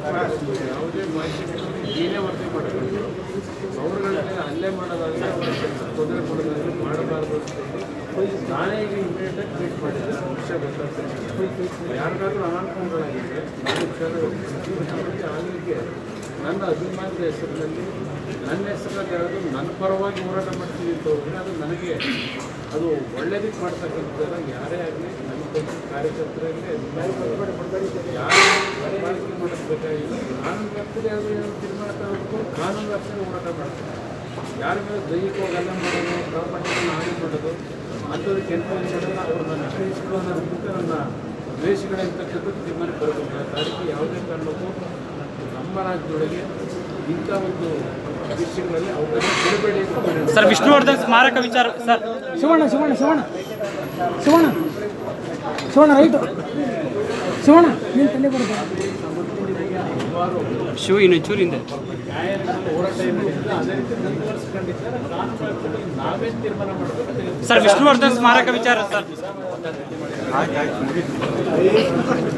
ಯಾವುದೇ ಮಾಹಿತಿಗಳು ಏನೇ ವರದಿ ಮಾಡಬೇಕು ಅವ್ರಗಳ ಮೇಲೆ ಹಲ್ಲೆ ಮಾಡೋದಾದರೆ ತೊಂದರೆ ಕೊಡೋದಾದರೆ ಮಾಡಬಾರ್ದು ಅಂತ ನಾನೇ ಈಗ ಇಮಿಡಿಯೇಟಾಗಿ ಟ್ವೀಟ್ ಮಾಡಿದ್ದೆ ವಿಷಯ ಗೊತ್ತಾಗ್ತದೆ. ಯಾರಿಗಾದ್ರೂ ಅನಾನುಕೂಲಗಳಾಗಿದೆ ನಾನು ಆಗಲಿಕ್ಕೆ ನನ್ನ ಅಭಿಮಾನದ ಹೆಸರಿನಲ್ಲಿ ನನ್ನ ಹೆಸರಲ್ಲಿ ಯಾವುದು ನನ್ನ ಪರವಾಗಿ ಹೋರಾಟ ಮಾಡ್ತೀವಿ ಅಂತ ಹೋದರೆ ಅದು ನನಗೆ ಅದು ಒಳ್ಳೇದಕ್ಕೆ ಮಾಡ್ತಕ್ಕಂಥದ್ದೆಲ್ಲ ಯಾರೇ ಆಗಲಿ ನನ್ನ ಪಕ್ಷದ ಕಾರ್ಯಕರ್ತರಲ್ಲಿ ಯಾರು ಬಳಕೆ ಮಾಡಬೇಕಾಗಿಲ್ಲ. ಕಾನೂನು ವ್ಯಾಪ್ತಿಯಲ್ಲಿ ಯಾವುದೋ ತೀರ್ಮಾನ ತಗೋಬೇಕು, ಕಾನೂನು ವ್ಯಾಪ್ತಿಯಲ್ಲಿ ಹೋರಾಟ ಮಾಡ್ತಾರೆ. ಯಾರ ಮೇಲೆ ದೈಹಿಕವಾಗಿ ಹಲ್ಲೆ ಮಾಡೋದು, ಪ್ರಾಪರ್ಟಿಗಳನ್ನ ಹಾನಿ ಮಾಡೋದು ಅಂಥದಕ್ಕೆ ಎನ್ಕ್ವೈರಿ ಮಾಡೋದು ಅವರು ನನ್ನ ಇಷ್ಟಗಳು ಅನ್ನೋದಕ್ಕಿಂತ ನನ್ನ ದ್ವೇಷಗಳಿರ್ತಕ್ಕಂಥದ್ದು ತೀರ್ಮಾನ ಬರಬೇಕು. ಅದಕ್ಕೆ ಯಾವುದೇ ಕಾರಣಕ್ಕೂ ನಮ್ಮ ರಾಜ್ಯದೊಳಗೆ ಇಂಥ ಒಂದು ವಿಷಯಗಳಲ್ಲಿ ಅವರನ್ನು ಬಿಡಬೇಡಿ ಅಂತ ಸರ್. ವಿಷ್ಣುವರ್ಧನ್ ಸ್ಮಾರಕ ವಿಚಾರ ಸರ್. ಶಿವಣ್ಣ ರೈಟು ಶಿವಣ್ಣ ನೀನು ತಲೆ ಬರುತ್ತೆ ಶಿವ ಇನ್ನು ಚೂರಿಂದ ಹೋರಾಟ ಏನಿದೆ ಅದೇ ರೀತಿ ಮುಂದುವರಿಸ್ಕೊಂಡಿದ್ದಾರೆ. ನಾವೇ ತೀರ್ಮಾನ ಮಾಡಬೇಕು ಸರ್. ವಿಷ್ಣುವರ್ಧನ್ ಸ್ಮಾರಕ ವಿಚಾರ ಸರ್.